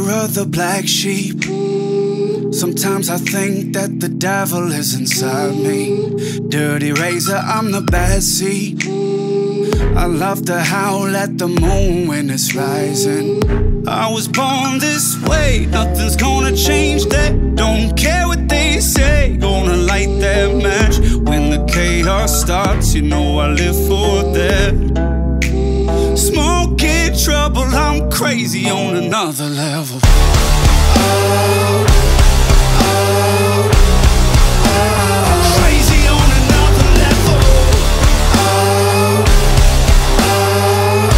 of the black sheep. Sometimes I think that the devil is inside me. Dirty razor, I'm the bad seed. I love to howl at the moon when it's rising. I was born this way, nothing's gonna change that. Don't care what they say, gonna light that match. When the chaos starts, you know I live for that. Smoking trouble, I'm crazy on another level. Oh, oh, I'm crazy on another level. Oh, oh,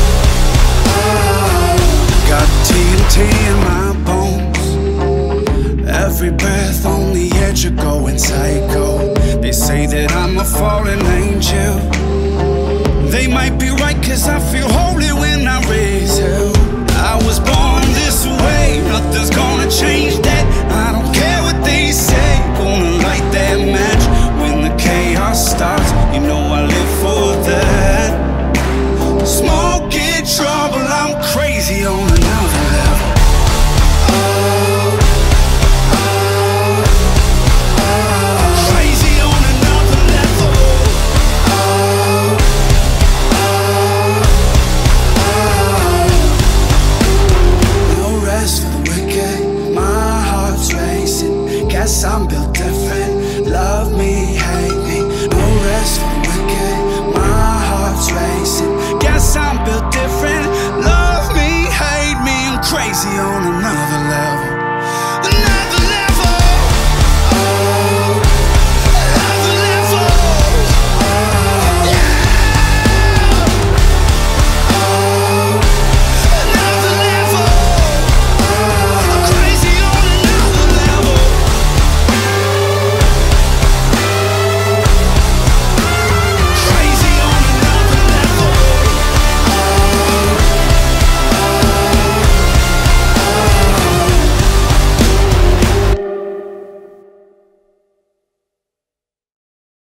oh. Got TNT in my bones. Every breath on the edge of going psycho. They say that I'm a fallen angel. They might be right, 'cause I feel